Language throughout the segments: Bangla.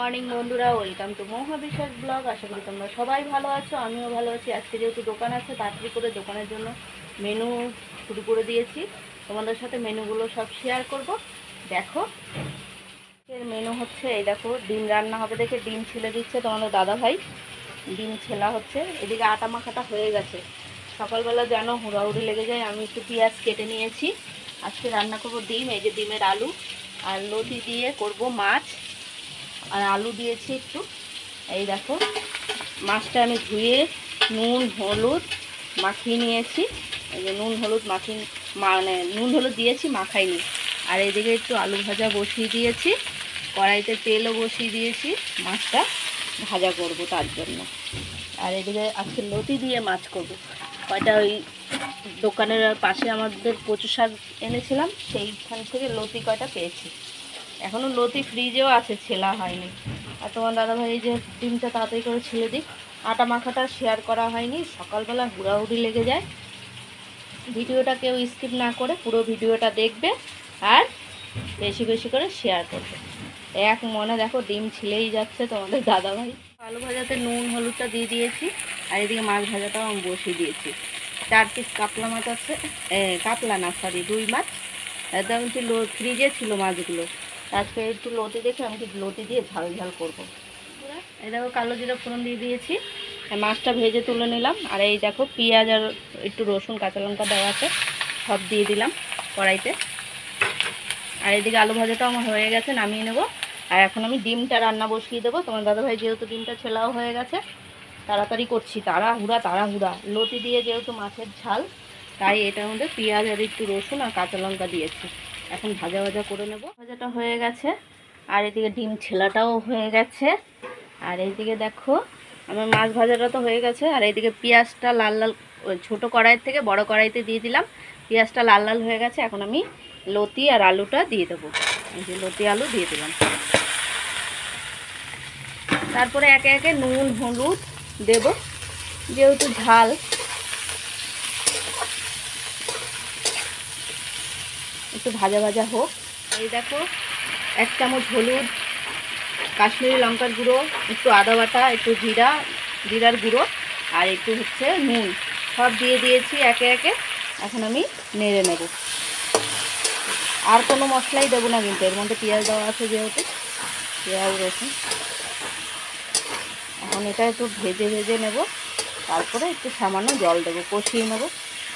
মর্নিং বন্ধুরা, ওয়েলকাম টু মহা বিশ্বাস ব্লগ। আশা করি তোমরা সবাই ভালো আছো, আমিও ভালো আছি। আজকে যেহেতু দোকান আছে, তাড়াতাড়ি করে দোকানের জন্য মেনু শুরু করে দিয়েছি। তোমাদের সাথে মেনুগুলো সব শেয়ার করব। দেখো, এর মেনু হচ্ছে এই দেখো, ডিম রান্না হবে দেখে ডিম ছিলে দিচ্ছে তোমাদের দাদা ভাই। ডিম ছেলা হচ্ছে, এদিকে আটা মাখাটা হয়ে গেছে। সকালবেলা যেন হুড়াহুড়ি লেগে যায়। আমি একটু পেঁয়াজ কেটে নিয়েছি। আজকে রান্না করব ডিম, এই যে ডিমের আলু আর লতি দিয়ে করব মাছ। আর আলু দিয়েছি একটু। এই দেখো, মাছটা আমি ধুয়ে নুন হলুদ মাখিয়ে নিয়েছি। এই যে নুন হলুদ নুন হলুদ দিয়েছি, মাখাইনি। আর এদিকে একটু আলু ভাজা বসিয়ে দিয়েছি, কড়াইতে তেলও বসিয়ে দিয়েছি, মাছটা ভাজা করব তার জন্য। আর এদিকে আজকে লতি দিয়ে মাছ করব। কয়টা ওই দোকানের পাশে আমাদের কচু শাক এনেছিলাম, সেইখান থেকে লতি কয়টা পেয়েছি। এখনও লতি ফ্রিজেও আছে, ছেলা হয়নি। আর তোমার দাদাভাই এই যে ডিমটা তাড়াতাড়ি করে ছেলে দিক। আটা মাখাটা শেয়ার করা হয়নি, সকালবেলা হুড়াহুড়ি লেগে যায়। ভিডিওটা কেউ স্কিপ না করে পুরো ভিডিওটা দেখবে আর বেশি বেশি করে শেয়ার করবে। এক মনে দেখো ডিম ছিলেই যাচ্ছে তোমাদের দাদাভাই। আলু ভাজাতে নুন হলুদটা দিয়ে দিয়েছি। আর এদিকে মাছ ভাজাটাও আমি বসিয়ে দিয়েছি। 4 পিস কাতলা মাছ আছে, কাতলা না সরি, রুই মাছ। একদম ফ্রিজে ছিল মাছগুলো। আজকে একটু লতি দেখে আমি লতি দিয়ে ঝাল ঝাল করবো। এই দেখো, কালো জিরা ফোড়ন দিয়ে দিয়েছি, মাছটা ভেজে তুলে নিলাম। আর এই দেখো, পেঁয়াজ আর একটু রসুন কাঁচা লঙ্কা দেওয়া আছে, সব দিয়ে দিলাম কড়াইতে। আর এইদিকে আলু ভাজাটাও আমার হয়ে গেছে, নামিয়ে নেব। আর এখন আমি ডিমটা রান্না বসিয়ে দেবো। তোমার দাদাভাই যেহেতু ডিমটা ছেলাও হয়ে গেছে, তাড়াতাড়ি করছি, তাড়াহুড়া। লতি দিয়ে যেহেতু মাছের ঝাল, তাই এটার মধ্যে পেঁয়াজ আর একটু রসুন আর কাঁচা লঙ্কা দিয়েছি। এখন ভাজা ভাজা করে নেব। ভাজাটা হয়ে গেছে, আর এদিকে ডিম ছেলাটাও হয়ে গেছে। আর এইদিকে দেখো, আমার মাছ ভাজাটা তো হয়ে গেছে। আর এইদিকে পেঁয়াজটা লাল লাল, ছোটো কড়াইয়ের থেকে বড় কড়াইতে দিয়ে দিলাম। পেঁয়াজটা লাল লাল হয়ে গেছে। এখন আমি লতি আর আলুটা দিয়ে দেবো। এই যে লতি আলু দিয়ে দিলাম। তারপরে একে একে নুন হলুদ দেব, যেহেতু ঝাল। একটু ভাজা ভাজা হোক। এই দেখো, 1 চামচ হলুদ, কাশ্মীরি লঙ্কার গুঁড়ো, একটু আদা বাটা, একটু জিরার গুঁড়ো, আর একটু হচ্ছে নুন, সব দিয়ে দিয়েছি একে একে। এখন আমি নেড়ে নেব। আর কোনো মশলাই দেবো না কিন্তু, এর মধ্যে পেঁয়াজ দেওয়া আছে যেহেতু, পেঁয়াজ রসুন। এখন এটা একটু ভেজে ভেজে নেব, তারপরে একটু সামান্য জল দেবো, কষিয়ে নেব।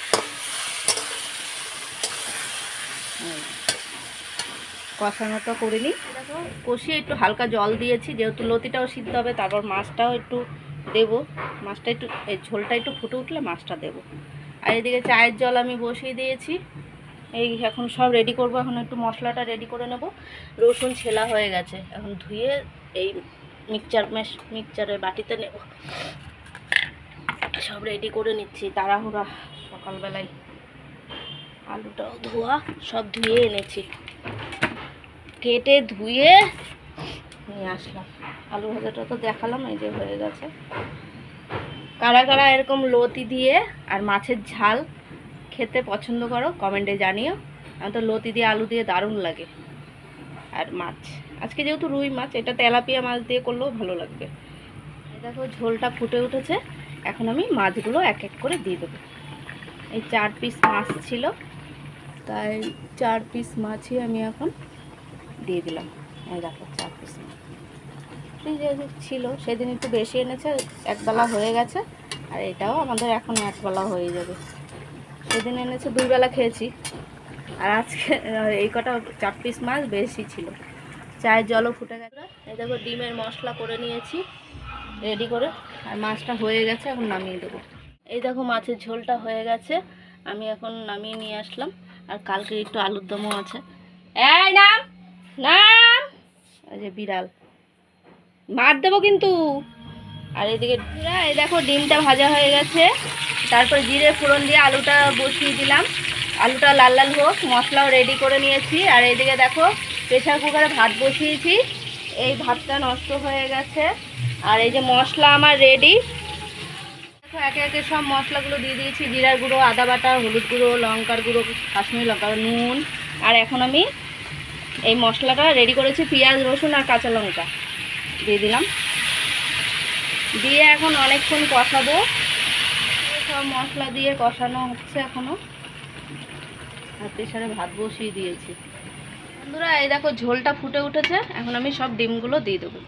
কষানোটা করে নিই। দেখো, কষিয়ে একটু হালকা জল দিয়েছি, যেহেতু লতিটাও সিদ্ধ হবে। তারপর মাছটাও একটু দেবো। মাছটা একটু, এই ঝোলটা একটু ফুটে উঠলে মাছটা দেবো। আর এদিকে চায়ের জল আমি বসিয়ে দিয়েছি। এই এখন সব রেডি করব। এখন একটু মশলাটা রেডি করে নেব। রসুন ছেলা হয়ে গেছে, এখন ধুয়ে এই মিক্সচারের বাটিতে নেব। সব রেডি করে নিচ্ছি, তাড়াহুড়া সকালবেলায়। আলুটাও ধোয়া, সব ধুয়ে এনেছি, কেটে ধুয়ে নিয়ে আসলাম। আলু ভাজাটা তো দেখালাম, এই যে হয়ে গেছে। কারা কারা এরকম লতি দিয়ে আর মাছের ঝাল খেতে পছন্দ করো কমেন্টে জানিও। আমার তো লতি দিয়ে আলু দিয়ে দারুণ লাগে। আর মাছ, আজকে যেহেতু রুই মাছ, এটা তেলাপিয়া মাছ দিয়ে করলেও ভালো লাগবে। দেখো, ঝোলটা ফুটে উঠেছে। এখন আমি মাছগুলো এক এক করে দিয়ে দেবো। এই 4 পিস মাছ ছিল, তাই 4 পিস মাছই আমি এখন দিয়ে দিলাম। এই দেখো, 4 পিস মাছ ছিল, সেদিন একটু বেশি এনেছে, একবেলা হয়ে গেছে। আর এটাও আমাদের এখন একবেলা হয়ে যাবে। সেদিন এনেছে 2 বেলা খেয়েছি, আর আজকে এই কটা 4 পিস মাছ বেশি ছিল। চায়ের জলও ফুটে গেছে। এই দেখো, ডিমের মশলা করে নিয়েছি রেডি করে, আর মাছটা হয়ে গেছে, এখন নামিয়ে দেবো। এই দেখো, মাছের ঝোলটা হয়ে গেছে, আমি এখন নামিয়ে নিয়ে আসলাম। আর কালকে একটু আলুর দমও আছে। এই নাম নাম, এই যে বিড়াল, মার দেবো কিন্তু। আর এদিকে এই দেখো, ডিমটা ভাজা হয়ে গেছে। তারপর জিরে ফোড়ন দিয়ে আলুটা বসিয়ে দিলাম। আলুটা লাল লাল হোক, মশলাও রেডি করে নিয়েছি। আর এইদিকে দেখো, প্রেসার কুকারে ভাত বসিয়েছি। এই ভাতটা নষ্ট হয়ে গেছে। আর এই যে মশলা আমার রেডি। দেখো, একে একে সব মশলাগুলো দিয়ে দিয়েছি, জিরার গুঁড়ো, আদা বাটা, হলুদ গুঁড়ো, লঙ্কার গুঁড়ো, কাশ্মীরি লঙ্কা, নুন। আর এখন আমি এই মশলাটা রেডি করেছি, পেঁয়াজ রসুন আর কাঁচা লঙ্কা। দিয়ে দিলাম, দিয়ে এখন অনেকক্ষণ কষাবো। সব মশলা দিয়ে কষানো হচ্ছে এখনো, আর প্রেসারে ভাত বসিয়ে দিয়েছি। বন্ধুরা এই দেখো ঝোলটা ফুটে উঠেছে, এখন আমি সব ডিমগুলো দিয়ে দেবো।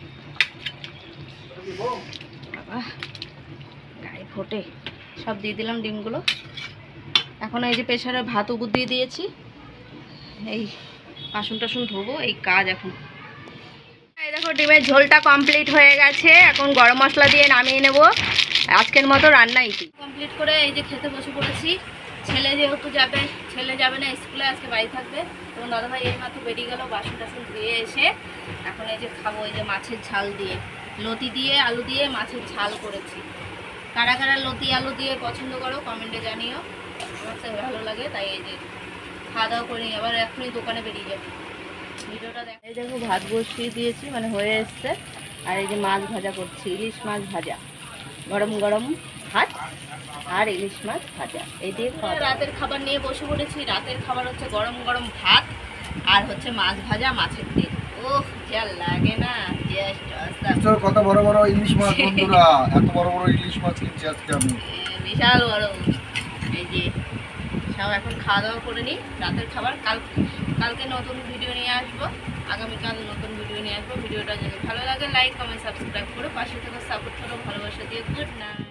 গায়ে ফোটে, সব দিয়ে দিলাম ডিমগুলো। এখন এই যে প্রেসারে ভাত উবুর দিয়ে দিয়েছি, এই বাসন টাসন ধোবো, এই কাজ এখন। এই দেখো ডিমের ঝোলটা কমপ্লিট হয়ে গেছে, এখন গরম মশলা দিয়ে নামিয়ে নেব। আজকের মতো রান্না এটি কমপ্লিট করে এই যে খেতে বসে পড়েছি। ছেলে যেহেতু যাবে, ছেলে যাবে না স্কুলে, আজকে বাড়ি থাকবে। এবং দাদাভাই এই মাত্র বেরিয়ে গেল বাসন টাসন ধুয়ে এসে। এখন এই যে খাবো এই যে মাছের ঝাল দিয়ে, লতি দিয়ে আলু দিয়ে মাছের ঝাল করেছি। কারা কারা লতি আলু দিয়ে পছন্দ করো কমেন্টে জানিও, আমার তো ভালো লাগে। তাই এই যে খাওয়া দাওয়া করে নিই, আবার এখনই দোকানে বেরিয়ে যাবো। ভিডিওটা দেখ। এই দেখো ভাত বসিয়ে দিয়েছি, মানে হয়ে এসছে। আর এই যে মাছ ভাজা করছি, ইলিশ মাছ ভাজা, গরম গরম ভাত আর ইলিশ মাছ ভাজা, এই দিয়ে রাতের খাবার নিয়ে বসে পড়েছি। রাতের খাবার হচ্ছে গরম গরম ভাত আর হচ্ছে মাছ ভাজা, মাছের তেল। ওহ যা লাগে না, কত বড় বড় ইলিশ মাছ বন্ধুরা, এত বড় বড় ইলিশ মাছ কিনছি আজকে আমি, বিশাল বড়। এই যে সব এখন খাওয়া দাওয়া করে নিই, রাতের খাবার। কালকে নতুন ভিডিও নিয়ে আসবো, আগামীকাল নতুন ভিডিও নিয়ে আসবো। ভিডিওটা যদি ভালো লাগে লাইক কমেন্ট সাবস্ক্রাইব করে পাশে থেকে সাপোর্ট করো, ভালোবাসা দিয়ে। Good night.